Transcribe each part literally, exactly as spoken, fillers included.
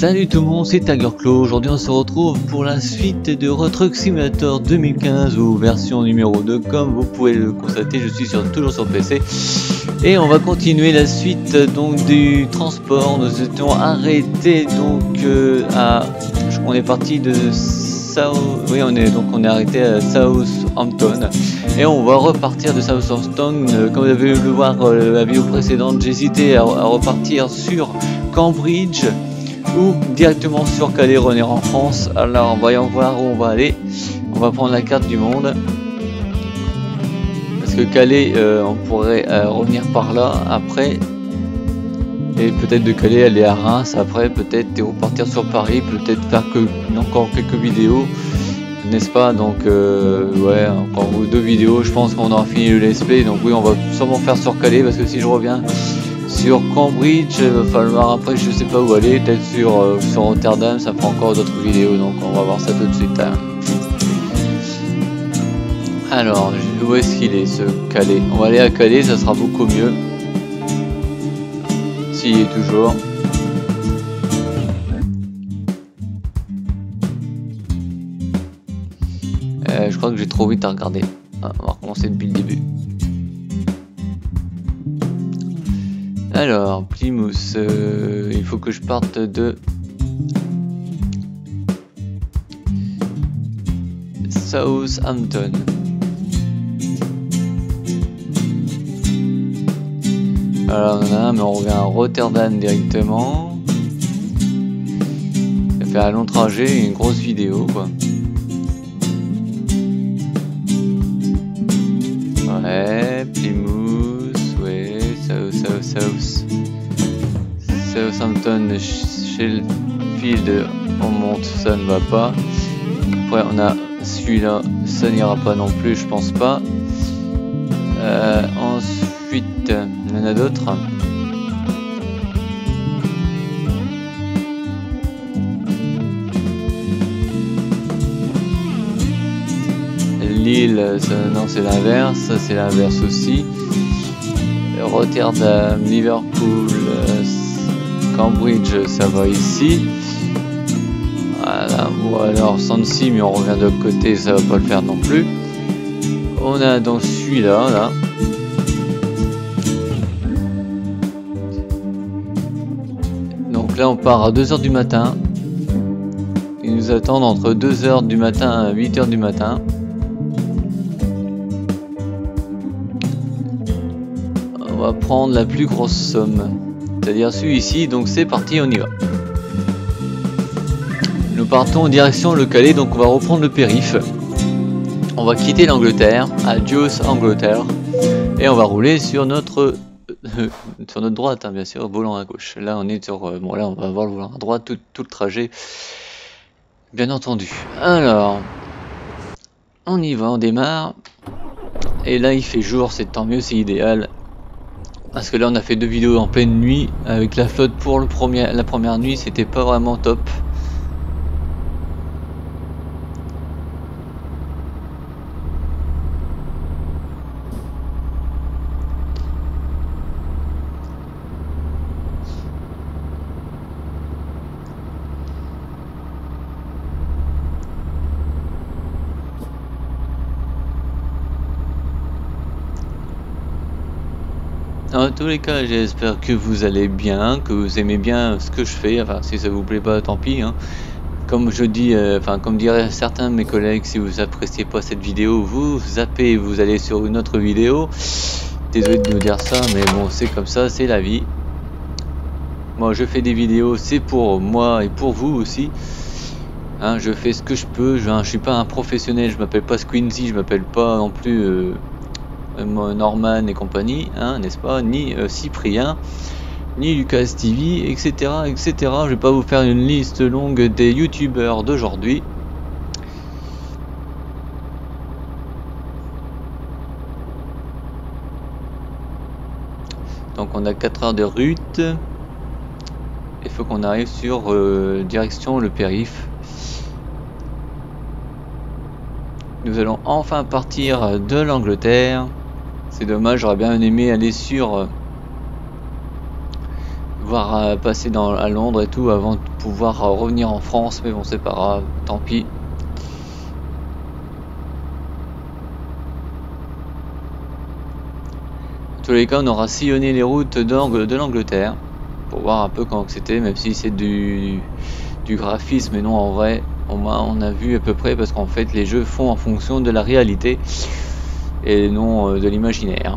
Salut tout le monde, c'est TigerClaw. Aujourd'hui on se retrouve pour la suite de Euro Truck Simulator deux mille quinze ou version numéro deux. Comme vous pouvez le constater, je suis sur, toujours sur P C. Et on va continuer la suite donc du transport. Nous étions arrêtés donc euh, à... On est parti de South... Oui, on est donc on est arrêté à Southampton. Et on va repartir de Southampton. Euh, comme vous avez pu le voir euh, la vidéo précédente, j'hésitais à, à repartir sur Cambridge ou directement sur Calais, revenir en France. Alors voyons voir où on va aller. On va prendre la carte du monde parce que Calais euh, on pourrait euh, revenir par là après et peut-être de Calais aller à Reims après, peut-être et repartir sur Paris, peut-être faire que encore quelques vidéos, n'est-ce pas? Donc euh, ouais, encore deux vidéos, je pense qu'on aura fini le Let's Play. Donc oui, on va sûrement faire sur Calais parce que si je reviens sur Cambridge, il va falloir après, je sais pas où aller, peut-être sur, euh, sur Rotterdam, ça fera encore d'autres vidéos, donc on va voir ça tout de suite. Hein. Alors, où est-ce qu'il est ce Calais? On va aller à Calais, ça sera beaucoup mieux. S'il y est toujours. Euh, je crois que j'ai trop vite à regarder. Ah, on va recommencer depuis le début. Alors, Plymouth, euh, il faut que je parte de Southampton. Alors, on en a un, mais on revient à Rotterdam directement. Ça fait un long trajet et une grosse vidéo, quoi. Ouais, Plymouth, ouais, South, South, South. Southampton, Sheffield, on monte, ça ne va pas. Après, on a celui-là, ça n'ira pas non plus, je pense pas. Euh, ensuite, il y en a d'autres. Lille, ça, non, c'est l'inverse, ça c'est l'inverse aussi. Rotterdam, Liverpool, euh, Cambridge, ça va ici. Voilà, ou alors Sancy, mais on revient de l'autre côté, ça va pas le faire non plus. On a donc celui-là, là. Donc là, on part à deux heures du matin. Ils nous attendent entre deux heures du matin à huit heures du matin. On va prendre la plus grosse somme, c'est-à-dire celui-ci, donc c'est parti, on y va. Nous partons en direction le Calais, donc on va reprendre le périph'. On va quitter l'Angleterre, adios Angleterre, et on va rouler sur notre euh, sur notre droite, hein, bien sûr, volant à gauche. Là on est sur, euh, bon là on va avoir le volant à droite, tout, tout le trajet, bien entendu. Alors, on y va, on démarre, et là il fait jour, c'est tant mieux, c'est idéal. Parce que là on a fait deux vidéos en pleine nuit avec la flotte pour le premier, la première nuit, c'était pas vraiment top. En tous les cas, j'espère que vous allez bien, que vous aimez bien ce que je fais. Enfin, si ça vous plaît pas, tant pis. Hein. Comme je dis, euh, enfin, comme diraient certains de mes collègues, si vous appréciez pas cette vidéo, vous zappez, vous allez sur une autre vidéo. Désolé de vous dire ça, mais bon, c'est comme ça, c'est la vie. Moi, je fais des vidéos, c'est pour moi et pour vous aussi. Hein, je fais ce que je peux. Je, hein, je suis pas un professionnel. Je m'appelle pas Squeezie, je m'appelle pas non plus. Euh, Norman et compagnie, hein, n'est-ce pas, ni euh, Cyprien, ni Lucas T V, et cetera, et cetera. Je vais pas vous faire une liste longue des youtubeurs d'aujourd'hui. Donc on a quatre heures de route. Il faut qu'on arrive sur euh, direction le périph'. Nous allons enfin partir de l'Angleterre. C'est dommage, j'aurais bien aimé aller sur voir euh, passer dans, à Londres et tout avant de pouvoir euh, revenir en France, mais bon c'est pas grave, tant pis. En tous les cas, on aura sillonné les routes de l'Angleterre pour voir un peu comment c'était, même si c'est du, du graphisme et non en vrai. On a, on a vu à peu près parce qu'en fait les jeux font en fonction de la réalité et non euh, de l'imaginaire.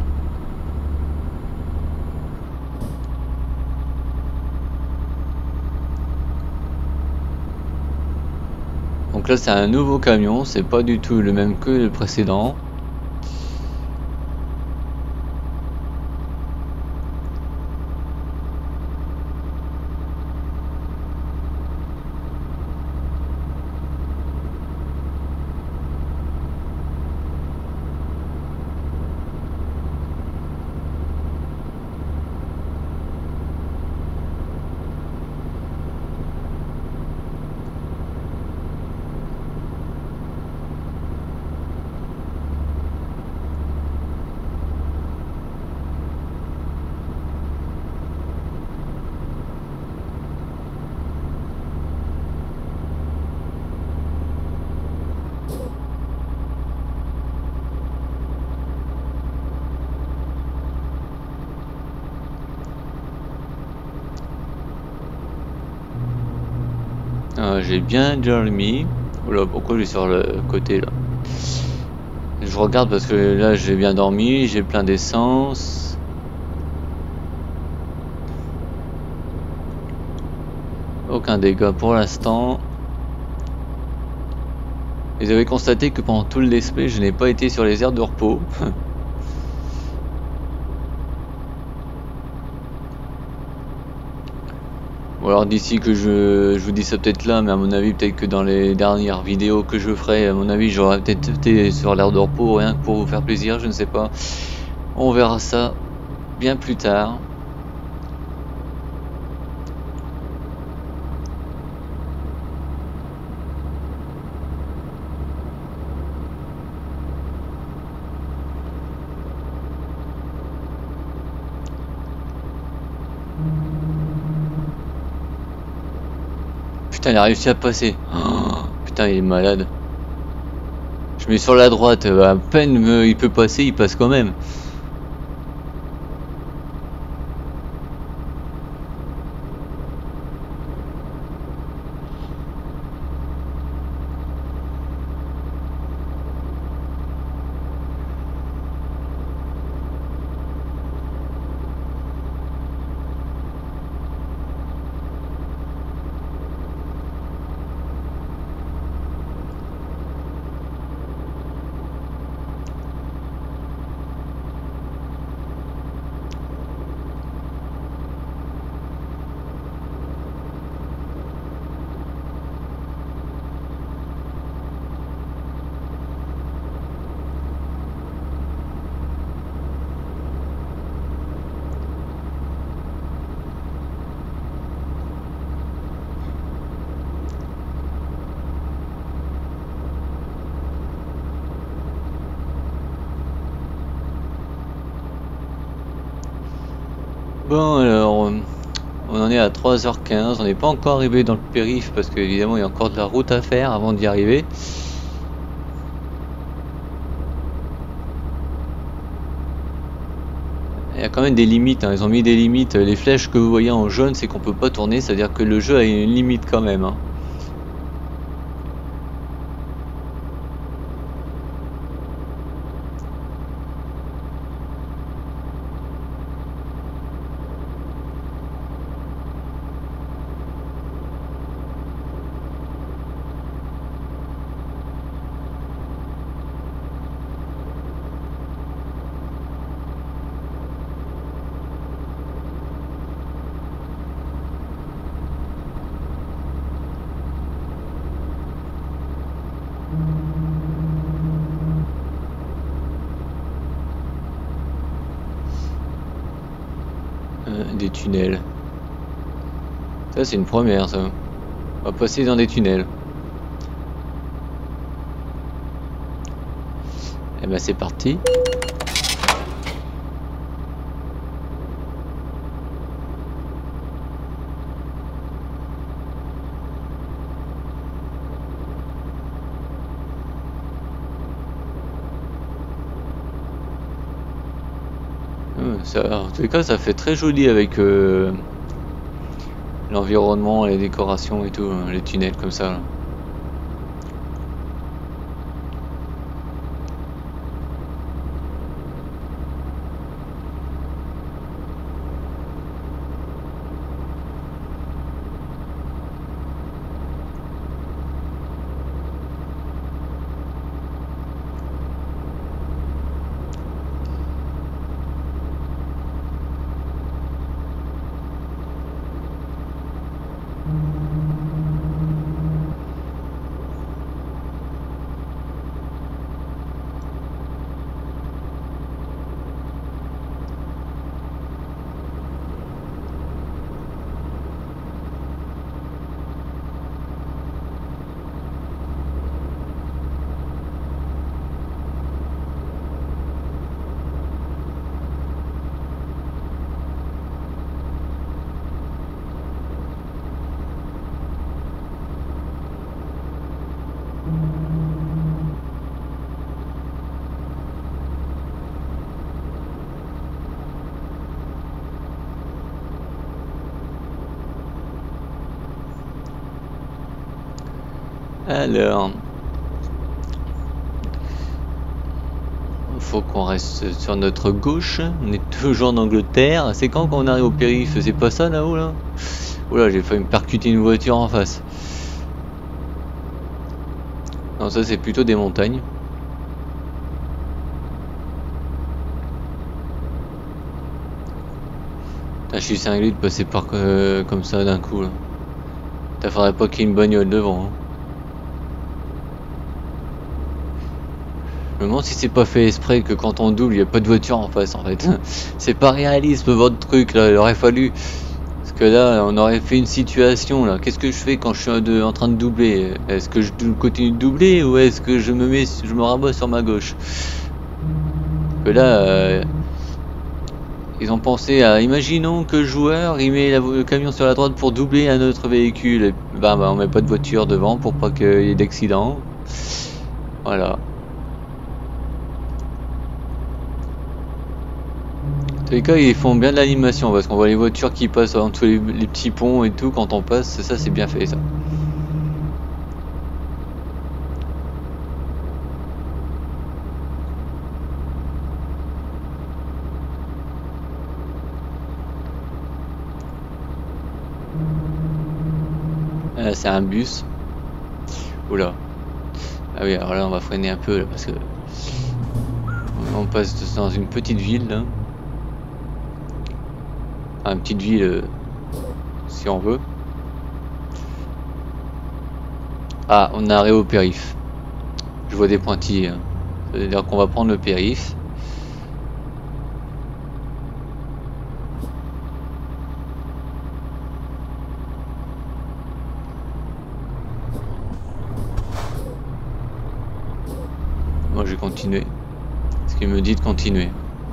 Donc là c'est un nouveau camion, c'est pas du tout le même que le précédent. Euh, j'ai bien Jeremy. Oula, pourquoi je suis sur le côté là? Je regarde parce que là j'ai bien dormi, j'ai plein d'essence. Aucun dégât pour l'instant. Vous avez constaté que pendant tout le display je n'ai pas été sur les aires de repos. Ou alors d'ici que je, je vous dis ça peut-être là, mais à mon avis peut-être que dans les dernières vidéos que je ferai, à mon avis j'aurais peut-être été sur l'aire de repos, rien que pour vous faire plaisir, je ne sais pas. On verra ça bien plus tard. Putain, il a réussi à passer. Oh, putain, il est malade. Je mets sur la droite, à peine euh, il peut passer, il passe quand même. Bon alors, on en est à trois heures quinze, on n'est pas encore arrivé dans le périph' parce qu'évidemment il y a encore de la route à faire avant d'y arriver. Il y a quand même des limites, hein. Ils ont mis des limites, les flèches que vous voyez en jaune c'est qu'on peut pas tourner, c'est à dire que le jeu a une limite quand même, hein. Des tunnels. Ça c'est une première ça. On va passer dans des tunnels. Et ben c'est parti. Ça, en tous les cas, ça fait très joli avec euh, l'environnement, les décorations et tout, hein, les tunnels comme ça. Là. Alors, faut qu'on reste sur notre gauche. On est toujours en Angleterre. C'est quand qu'on arrive au périph'? C'est pas ça là-haut là? Oula, j'ai failli me percuter une voiture en face. Non, ça c'est plutôt des montagnes. Putain, je suis cinglé de passer par euh, comme ça d'un coup là. T'as faudrait pas qu'il y ait une bagnole devant. Hein. Je me demande si c'est pas fait exprès que quand on double, il n'y a pas de voiture en face en fait. C'est pas réaliste votre truc là, il aurait fallu. Parce que là, on aurait fait une situation là. Qu'est-ce que je fais quand je suis de, en train de doubler? Est-ce que je continue de doubler ou est-ce que je me mets, je me rabats sur ma gauche? Que là, euh, ils ont pensé à, imaginons que le joueur il met la, le camion sur la droite pour doubler un autre véhicule. Et bah, bah on met pas de voiture devant pour pas qu'il y ait d'accident. Voilà. En tous les cas, ils font bien de l'animation parce qu'on voit les voitures qui passent entre les, les petits ponts et tout quand on passe. Ça, c'est bien fait ça. Là, c'est un bus. Oula. Ah oui, alors là, on va freiner un peu là, parce que on passe dans une petite ville là. Une petite ville euh, si on veut. Ah, on arrive au périph. Je vois des pointillés. Hein. Ça veut dire qu'on va prendre le périph. Moi, je vais continuer. Ce qu'il me dit de continuer.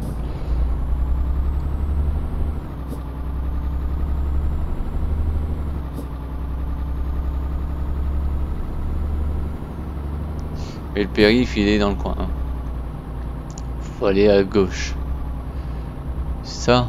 Et le périph' il est dans le coin. Faut aller à gauche. Ça.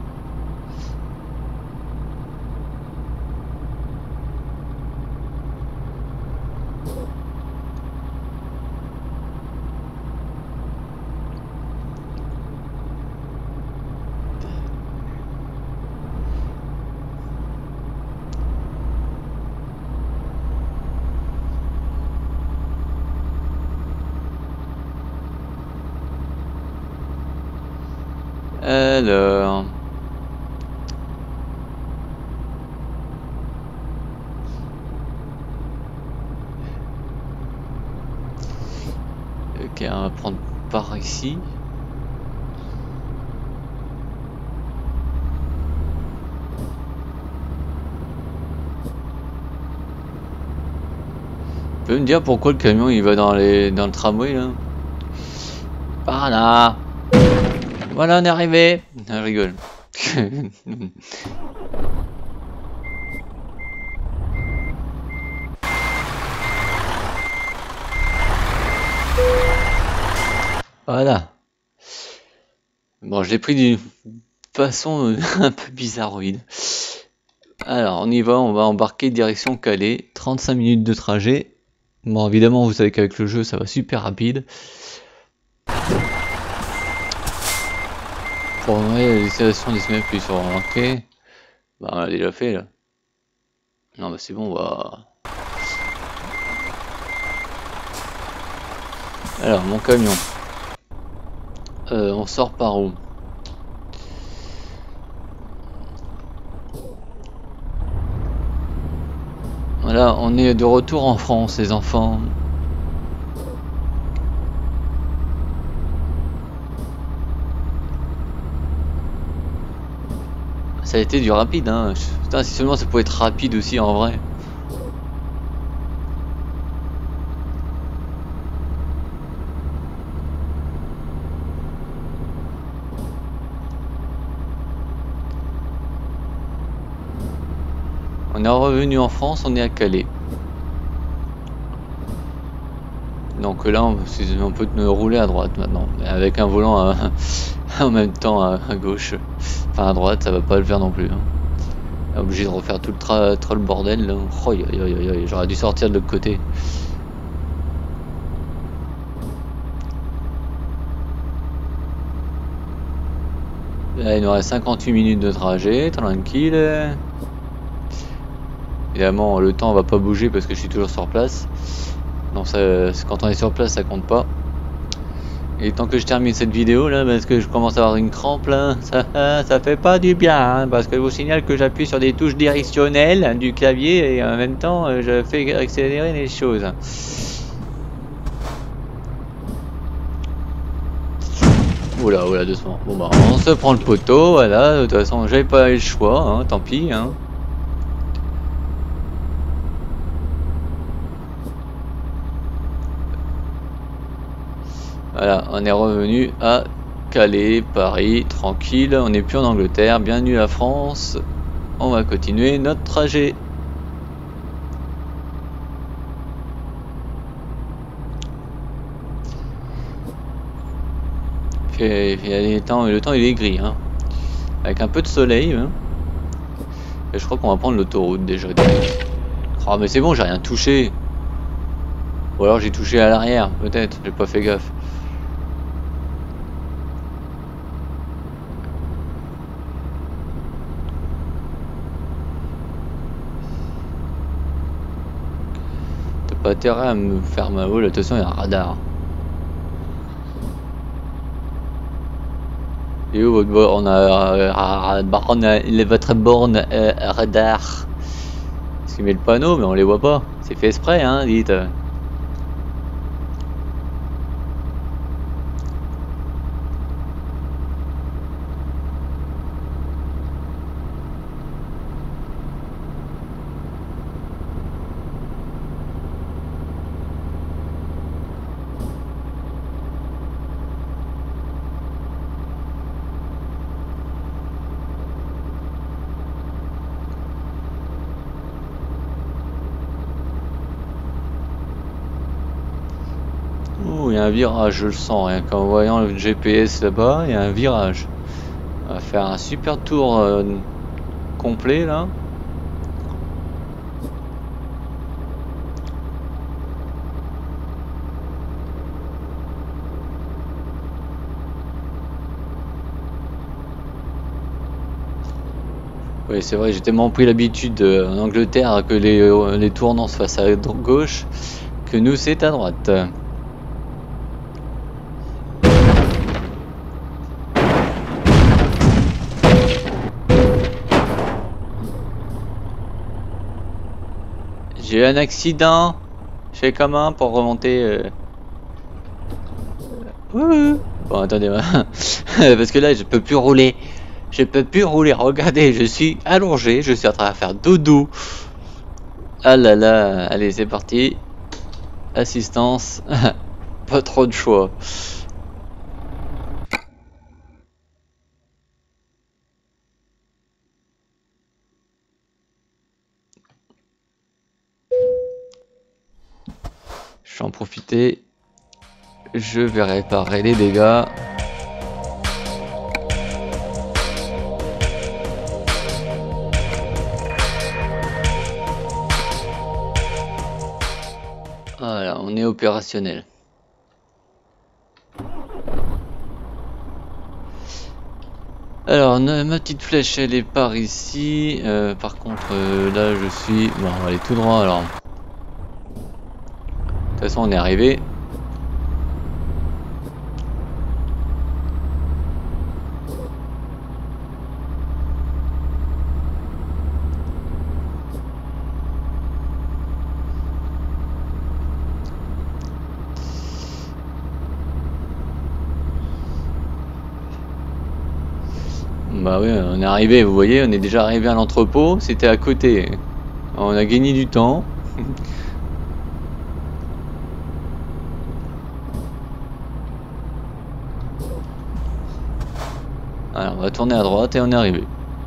Alors... Ok, on va prendre par ici. Tu peux me dire pourquoi le camion il va dans les dans le tramway là? Par là. Voilà, on est arrivé. Je rigole. Voilà. Bon, je l'ai pris d'une façon un peu bizarroïde. Alors, on y va, on va embarquer direction Calais. trente-cinq minutes de trajet. Bon, évidemment, vous savez qu'avec le jeu, ça va super rapide. Pour envoyer l'installation des semelles puis sur remarquer. Bah, on l'a déjà fait là. Non, bah c'est bon, on va. Alors, mon camion. Euh, on sort par où? Voilà, on est de retour en France, les enfants. Ça a été du rapide, hein. Putain, si seulement ça pouvait être rapide aussi en vrai. On est revenu en France, on est à Calais. Donc là, on, on peut rouler à droite maintenant, mais avec un volant à, en même temps à, à gauche. Enfin à droite, ça va pas le faire non plus. Hein. Obligé de refaire tout le, tra tra le bordel. Là. Oh, y, y, y, y, j'aurais dû sortir de l'autre côté. Là, il nous reste cinquante-huit minutes de trajet, tranquille. Évidemment, le temps va pas bouger parce que je suis toujours sur place. Donc ça, quand on est sur place, ça compte pas. Et tant que je termine cette vidéo là, parce que je commence à avoir une crampe là, ça, ça fait pas du bien, hein, parce que je vous signale que j'appuie sur des touches directionnelles du clavier et en même temps je fais accélérer les choses. Oula, oula, doucement. Bon bah on se prend le poteau, voilà, de toute façon j'avais pas eu le choix, hein, tant pis. Hein. Voilà, on est revenu à Calais, Paris, tranquille, on n'est plus en Angleterre, bienvenue à France, on va continuer notre trajet. Et, et le, temps, le temps il est gris, hein. Avec un peu de soleil. Hein. Et je crois qu'on va prendre l'autoroute déjà. Oh mais c'est bon, j'ai rien touché. Ou alors j'ai touché à l'arrière, peut-être, j'ai pas fait gaffe. T'as pas intérêt à me faire ma haule, attention il y a un radar. Et où votre borne, a, on a votre borne euh, radar? Parce qu'il met le panneau mais on les voit pas. C'est fait exprès hein, dites. Il y a un virage, je le sens, rien qu'en voyant le G P S là-bas, il y a un virage. On va faire un super tour euh, complet là. Oui, c'est vrai, j'ai tellement pris l'habitude euh, en Angleterre que les, euh, les tournants se fassent à gauche que nous c'est à droite. J'ai eu un accident. Je fais comment pour remonter euh... Ouh. Bon, attendez, parce que là, je peux plus rouler. Je peux plus rouler. Regardez, je suis allongé. Je suis en train de faire dodo. Ah là là. Allez, c'est parti. Assistance. Pas trop de choix. Je vais en profiter. Je vais réparer les dégâts. on est opérationnel. Alors ma petite flèche elle est par ici, euh, par contre euh, là je suis, bon on va aller tout droit alors. De toute façon on est arrivé. Bah oui, on est arrivé, vous voyez, on est déjà arrivé à l'entrepôt, c'était à côté. On a gagné du temps. Alors on va tourner à droite et on est arrivé.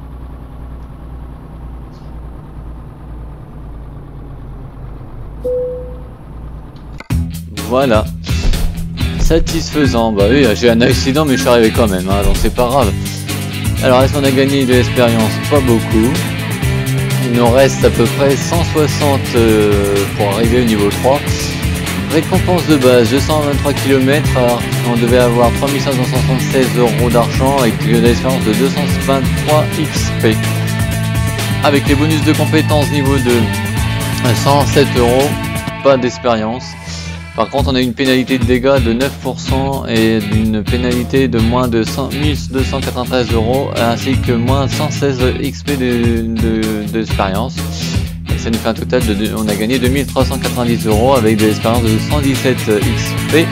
Voilà. Satisfaisant. Bah oui, j'ai un accident mais je suis arrivé quand même, hein, donc c'est pas grave. Alors est-ce qu'on a gagné de l'expérience? Pas beaucoup. Il nous reste à peu près cent soixante euh, pour arriver au niveau trois. Récompense de base deux cent vingt-trois kilomètres. Alors on devait avoir trois mille cinq cent soixante-seize euros d'argent avec de l'expérience de deux cent vingt-trois X P. Avec les bonus de compétences niveau deux, cent sept euros. Pas d'expérience. Par contre on a une pénalité de dégâts de neuf pour cent et une pénalité de moins de mille deux cent quatre-vingt-treize euros ainsi que moins cent seize X P d'expérience. De, de, et ça nous fait un total de, on a gagné deux mille trois cent quatre-vingt-dix euros avec de l'expérience de cent dix-sept X P.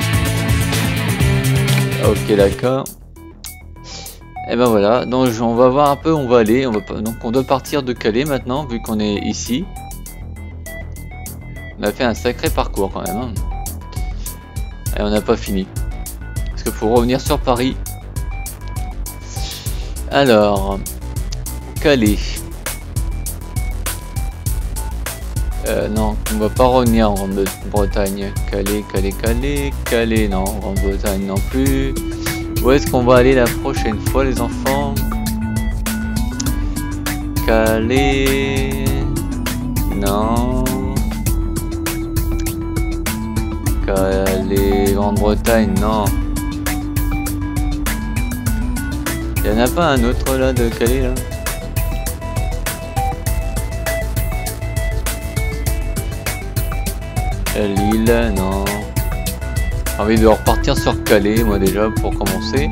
Ok d'accord. Et ben voilà, donc on va voir un peu où on va aller. On va, donc on doit partir de Calais maintenant vu qu'on est ici. On a fait un sacré parcours quand même. Hein. Et on n'a pas fini. Parce qu'il faut revenir sur Paris. Alors, Calais. Euh, non, on va pas revenir en Grande-Bretagne. Calais, Calais, Calais, Calais, non, Grande-Bretagne non plus. Où est-ce qu'on va aller la prochaine fois, les enfants? Calais. Non. Calais, Grande-Bretagne, non. Il n'y en a pas un autre là de Calais là? Lille, non. J'ai envie de repartir sur Calais, moi déjà, pour commencer.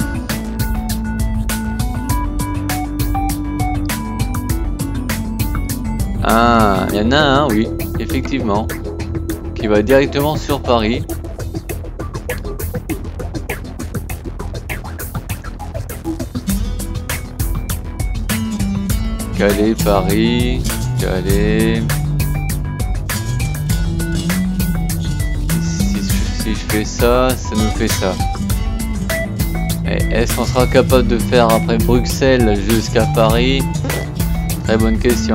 Ah, il y en a un, oui, effectivement. Qui va directement sur Paris. Calais, Paris, Calais. Si, si je fais ça, ça nous fait ça. Est-ce qu'on sera capable de faire après Bruxelles jusqu'à Paris? Très bonne question.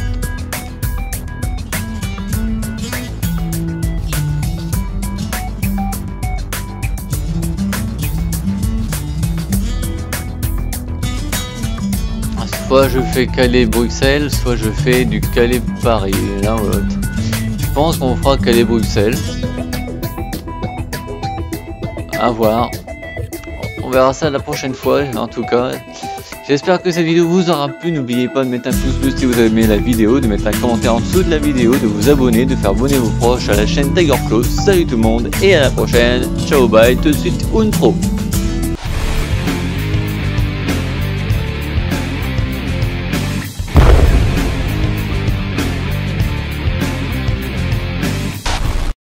Soit je fais Calais-Bruxelles, soit je fais du Calais-Paris, l'un ou l'autre. Je pense qu'on fera Calais-Bruxelles. À voir. On verra ça la prochaine fois, en tout cas. J'espère que cette vidéo vous aura plu. N'oubliez pas de mettre un pouce bleu si vous avez aimé la vidéo, de mettre un commentaire en dessous de la vidéo, de vous abonner, de faire abonner vos proches à la chaîne Tiger Claw. Salut tout le monde et à la prochaine. Ciao, bye, tout de suite, une pro.